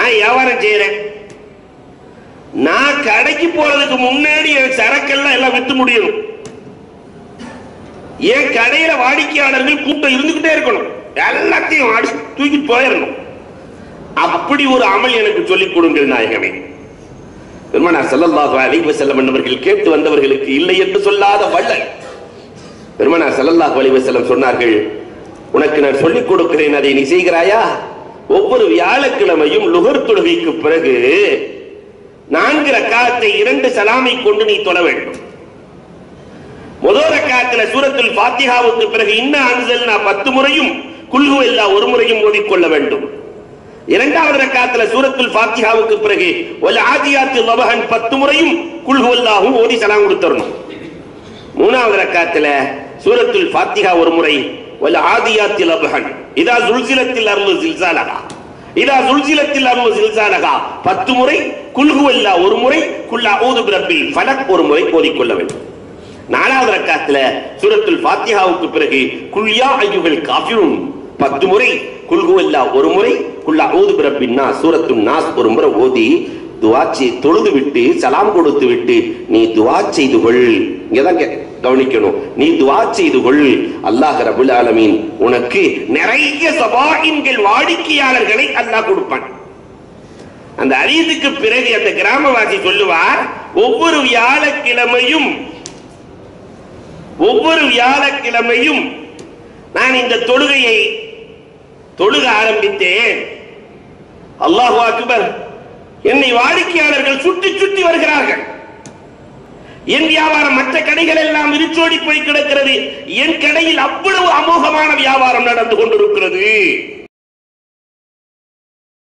நான் வியாபாரம் செய்யறேன். நான் கடைக்கு போறதுக்கு முன்னாடி என் சரக்கெல்லாம் எல்லாம் வித்து முடியணும். என் கடையில வாடிக்கையாளர்கள் கூட்டம் இருந்துகிட்டே இருக்கணும். எல்லாத்தையும் தூக்கிட்டு போயிடணும். அப்படி ஒரு அமல் எனக்கு சொல்லிக் கொடுங்கள் நாயகமே. பெருமானார் ஸல்லல்லாஹு அலைஹி வஸல்லம் என்பவர்கள் கேட்டு வந்தவர்களுக்கு இல்லை என்று சொல்லாத வள்ளல். பெருமானார் ஸல்லல்லாஹு அலைஹி வஸல்லம் சொன்னார்கள், உனக்கு நான் சொல்லிக் கொடுக்கிறேன், அதை நீ செய்கிறாயா? ஒவ்வொரு வியாழக்கிழமையும் லுஹர் தொழுகைக்கு பிறகு 4 ரக்காத்தை 2 சலாமை கொண்டு நீ தொழ வேண்டும். முதல் ரக்காத்துல சூரத்துல் ஃபாத்திஹாவுக்கு பிறகு இன்னா அன்ஸல்னா 10 முறையும் குல் ஹுவல்லாஹ் 1 முறையும் ஓதிக்கொள்ள வேண்டும். இரண்டாவது ரக்காத்துல சூரத்துல் ஃபாத்திஹாவுக்கு பிறகு வல் ஆதியாத்தி லபஹன் 10 முறையும் குல் ஹுவல்லாஹு ஓதி சலாம் கொடுத்துறணும். மூணாவது ரக்காத்துல சூரத்துல் ஃபாத்திஹா 1 முறை, வல் ஆதியாத்தி லபஹன், இதா ஸுல்ஸிலத்தில் அர்து ஸில்ஸாலஹா, இதா ஸுல்ஸிலத்தில் அர்து ஸில்ஸாலஹா 10 முறை, குல் ஹுவல்லாஹ் 1 முறை, குல் அஊது பிரப்பில் ஃபலக் 1 முறை ஓதிக்கொள்ள வேண்டும். நாலாவது ரக்காத்துல சூரத்துல் ஃபாத்திஹாவுக்கு பிறகு குல் யா அய்யுஹல் காஃபிரூன் 10 முறை, குல் ஹுவல்லாஹ் 1 முறை, குல் அஊது பிரப்பின் நாஸ் சூரத்துன் நாஸ் 1 முறை ஓதி துஆ தொழுது விட்டு சலாம் கொடுத்து விட்டு நீ துஆ செய்து கொள். இங்கதான் கவனிக்கணும். நீ துஆ செய்து கொள், அல்லாஹ் ரப்பல் ஆலமீன் உனக்கு நிறைய சபாயின்கள் வாடிக்கையாளர்களை அல்லாஹ் கொடுப்பான். அந்த ஹதீஸுக்கு பிறகு அந்த கிராமவாசி சொல்லுவார், ஒவ்வொரு வியாழக்கிழமையும் நான் இந்த தொழுகையை தொழுக ஆரம்பித்தேன். அல்லாஹு அக்பர், என்னை வாடிக்கையாளர்கள் சுற்றி சுற்றி வருகிறார்கள். என் வியாபாரம் மற்ற கடைகள் எல்லாம் விரிச்சோடி போய் கிடக்கிறது. என் கடையில் அவ்வளவு அமோகமான வியாபாரம் நடந்து கொண்டிருக்கிறது.